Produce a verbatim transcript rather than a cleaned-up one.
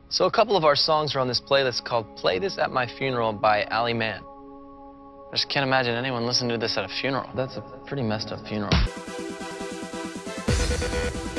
So a couple of our songs are on this playlist called Play This at My Funeral by Ali Mann. I just can't imagine anyone listening to this at a funeral. That's a pretty messed up funeral.